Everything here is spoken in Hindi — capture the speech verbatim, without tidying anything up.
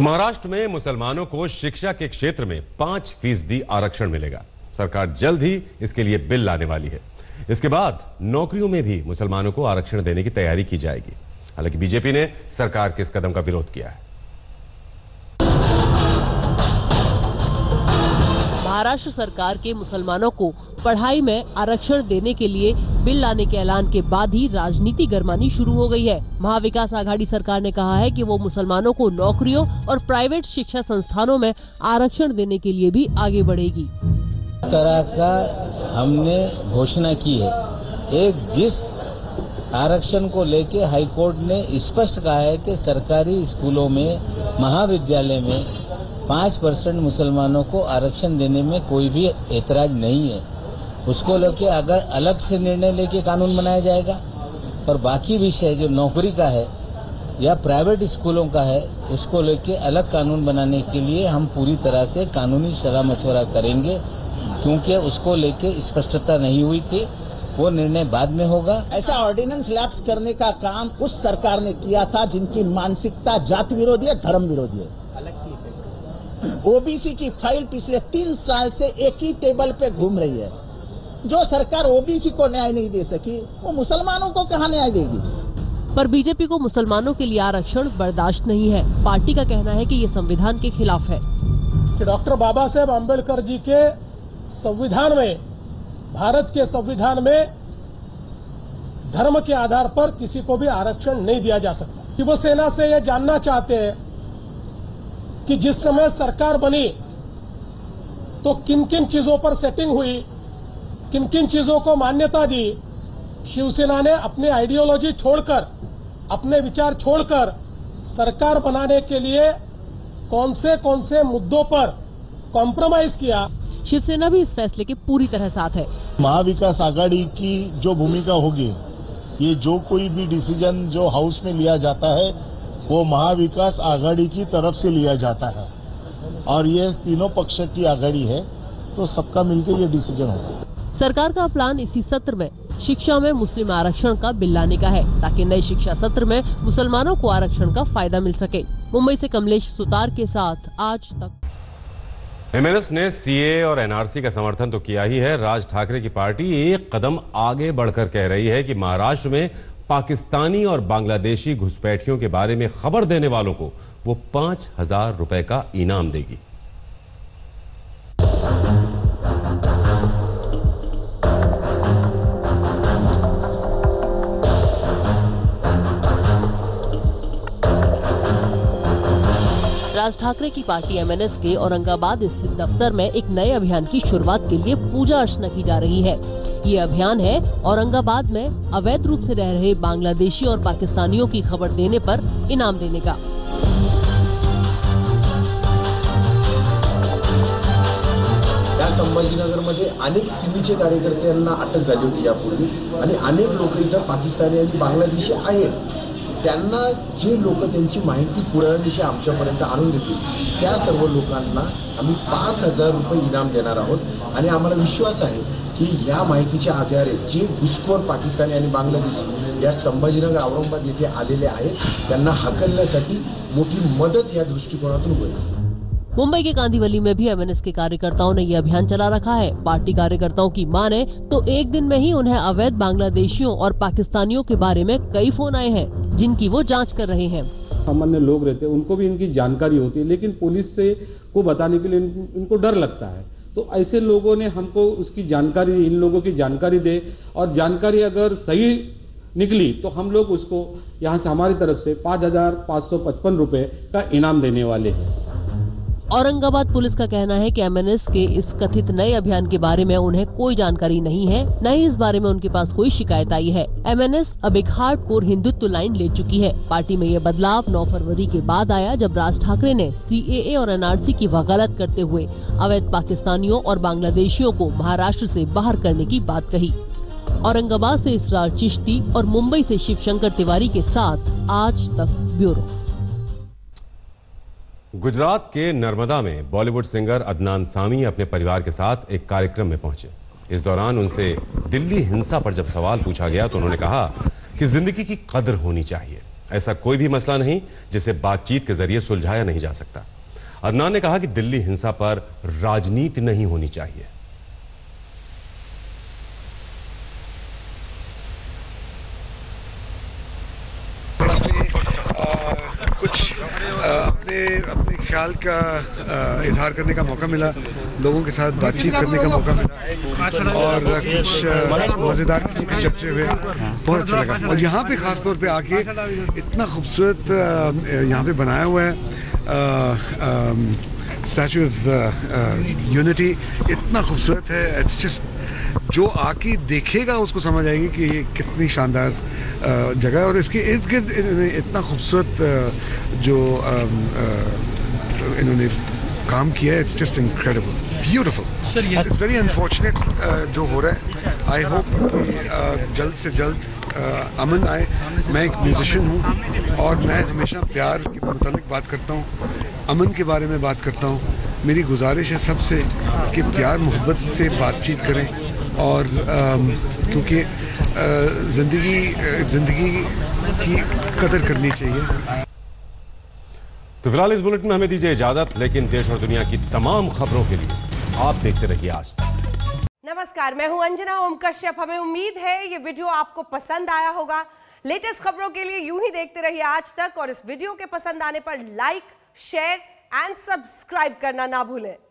तो महाराष्ट्र में मुसलमानों को शिक्षा के क्षेत्र में पांच फीसदी आरक्षण मिलेगा। सरकार जल्द ही इसके लिए बिल लाने वाली है। इसके बाद नौकरियों में भी मुसलमानों को आरक्षण देने की तैयारी की जाएगी। हालांकि बीजेपी ने सरकार के इस कदम का विरोध किया है। महाराष्ट्र सरकार के मुसलमानों को पढ़ाई में आरक्षण देने के लिए बिल लाने के ऐलान के बाद ही राजनीति गरमानी शुरू हो गई है। महाविकास आघाड़ी सरकार ने कहा है कि वो मुसलमानों को नौकरियों और प्राइवेट शिक्षा संस्थानों में आरक्षण देने के लिए भी आगे बढ़ेगी। तरह का हमने घोषणा की है। एक जिस आरक्षण को लेके हाईकोर्ट ने स्पष्ट कहा है कि सरकारी स्कूलों में, महाविद्यालय में पाँच परसेंट मुसलमानों को आरक्षण देने में कोई भी एतराज नहीं है। उसको लेके अगर अलग से निर्णय लेके कानून बनाया जाएगा। और बाकी विषय जो नौकरी का है या प्राइवेट स्कूलों का है, उसको लेके अलग कानून बनाने के लिए हम पूरी तरह से कानूनी सलाह मशवरा करेंगे, क्योंकि उसको लेके स्पष्टता नहीं हुई थी। वो निर्णय बाद में होगा। ऐसा ऑर्डिनेंस लैप्स करने का काम उस सरकार ने किया था जिनकी मानसिकता जात विरोधी है, धर्म विरोधी है। ओबीसी की फाइल पिछले तीन साल से एक ही टेबल पे घूम रही है। जो सरकार ओबीसी को न्याय नहीं दे सकी, वो मुसलमानों को कहां न्याय देगी? पर बीजेपी को मुसलमानों के लिए आरक्षण बर्दाश्त नहीं है। पार्टी का कहना है कि ये संविधान के खिलाफ है। कि डॉक्टर बाबा साहेब अम्बेडकर जी के संविधान में, भारत के संविधान में धर्म के आधार पर किसी को भी आरक्षण नहीं दिया जा सकता। शिवसेना से ये जानना चाहते हैं कि जिस समय सरकार बनी तो किन किन चीजों पर सेटिंग हुई, किन किन चीजों को मान्यता दी। शिवसेना ने अपनी आइडियोलॉजी छोड़कर, अपने विचार छोड़कर सरकार बनाने के लिए कौन से कौन से मुद्दों पर कॉम्प्रोमाइज किया। शिवसेना भी इस फैसले के पूरी तरह साथ है। महाविकास आघाड़ी की जो भूमिका होगी, ये जो कोई भी डिसीजन जो हाउस में लिया जाता है वो महाविकास आघाड़ी की तरफ से लिया जाता है और ये तीनों पक्ष की आघाड़ी है, तो सबका मिलकर ये डिसीजन होगा। सरकार का प्लान इसी सत्र में शिक्षा में मुस्लिम आरक्षण का बिल लाने का है, ताकि नए शिक्षा सत्र में मुसलमानों को आरक्षण का फायदा मिल सके। मुंबई से कमलेश सुतार के साथ आज तक। एमएनएस ने सीए और एनआरसी का समर्थन तो किया ही है। राज ठाकरे की पार्टी एक कदम आगे बढ़कर कह रही है कि महाराष्ट्र में पाकिस्तानी और बांग्लादेशी घुसपैठियों के बारे में खबर देने वालों को वो पांच हजार रुपए का इनाम देगी। राज ठाकरे की पार्टी एमएनएस के औरंगाबाद स्थित दफ्तर में एक नए अभियान की शुरुआत के लिए पूजा अर्चना की जा रही है। ये अभियान है औरंगाबाद में अवैध रूप से रह रहे बांग्लादेशी और पाकिस्तानियों की खबर देने पर इनाम देने का। या संभाजीनगरमध्ये अनेक सिमीचे कार्यकर्त्यांना अटक झाली होती यापूर्वी आणि अनेक लोक इथं पाकिस्तानी आणि बांगलादेशी आहेत। त्यांना जे लोक त्यांची माहिती पुराव्याविषयी आमच्यापर्यंत आणून देतील त्या सर्व लोकांना आम्ही पाच हजार रुपये इनाम देणार आहोत आणि आम्हाला विश्वास आहे की या माहितीच्या आधारे जे घुसखोर पाकिस्तानी आणि बांगलादेशी या संभाजीनगर औरंगाबाद येथे आलेले आहेत त्यांना हाकलण्यासाठी मोठी मदत या दृष्टिकोनातून होईल। मुंबई के कांदीवली में भी एमएनएस के कार्यकर्ताओं ने ये अभियान चला रखा है। पार्टी कार्यकर्ताओं की माने तो एक दिन में ही उन्हें अवैध बांग्लादेशियों और पाकिस्तानियों के बारे में कई फोन आए हैं, जिनकी वो जांच कर रहे हैं। सामान्य लोग रहते हैं, उनको भी इनकी जानकारी होती है, लेकिन पुलिस से को बताने के लिए इनको डर लगता है। तो ऐसे लोगों ने हमको उसकी जानकारी, इन लोगों की जानकारी दे, और जानकारी अगर सही निकली तो हम लोग उसको यहाँ से हमारी तरफ से पाँच हजार पाँच सौ पचपन रुपए का इनाम देने वाले हैं। औरंगाबाद पुलिस का कहना है कि एमएनएस के इस कथित नए अभियान के बारे में उन्हें कोई जानकारी नहीं है, न ही इस बारे में उनके पास कोई शिकायत आई है। एमएनएस अब एक हार्डकोर हिंदुत्व लाइन ले चुकी है। पार्टी में ये बदलाव नौ फरवरी के बाद आया, जब राज ठाकरे ने सीएए और एनआरसी की वकालत करते हुए अवैध पाकिस्तानियों और बांग्लादेशियों को महाराष्ट्र से बाहर करने की बात कही। औरंगाबाद से इसरार चिश्ती और मुंबई से शिवशंकर तिवारी के साथ आज तक ब्यूरो। गुजरात के नर्मदा में बॉलीवुड सिंगर अदनान सामी अपने परिवार के साथ एक कार्यक्रम में पहुंचे। इस दौरान उनसे दिल्ली हिंसा पर जब सवाल पूछा गया तो उन्होंने कहा कि जिंदगी की कदर होनी चाहिए। ऐसा कोई भी मसला नहीं जिसे बातचीत के जरिए सुलझाया नहीं जा सकता। अदनान ने कहा कि दिल्ली हिंसा पर राजनीति नहीं होनी चाहिए। कुछ अपने अपने ख्याल का इजहार करने का मौका मिला, लोगों के साथ बातचीत करने का मौका मिला और कुछ मज़ेदार किस्म के चर्चे हुए, बहुत अच्छा लगा। और यहाँ पे ख़ास तौर पे आके इतना खूबसूरत यहाँ पे बनाया हुआ है स्टैचू ऑफ यूनिटी, इतना खूबसूरत है। इट्स जस्ट जो आके देखेगा उसको समझ आएगी कि ये कितनी शानदार जगह है और इसके इर्द गिर्द इतना खूबसूरत जो इन्होंने काम किया है। It's just incredible, beautiful. It's very unfortunate जो हो रहा है। आई होप कि जल्द से जल्द अमन आए। मैं एक म्यूजिशियन हूँ और मैं हमेशा प्यार के मुतालिक बात करता हूँ, अमन के बारे में बात करता हूँ। मेरी गुजारिश है सबसे कि प्यार मोहब्बत से बातचीत करें और क्योंकि ज़िंदगी ज़िंदगी की कदर करनी चाहिए। तो फिलहाल इस बुलेटिन में हमें दीजिए इजाजत, लेकिन देश और दुनिया की तमाम खबरों के लिए आप देखते रहिए आज तक। नमस्कार, मैं हूं अंजना ओम कश्यप। हमें उम्मीद है ये वीडियो आपको पसंद आया होगा। लेटेस्ट खबरों के लिए यूं ही देखते रहिए आज तक और इस वीडियो के पसंद आने पर लाइक, शेयर एंड सब्सक्राइब करना ना भूलें।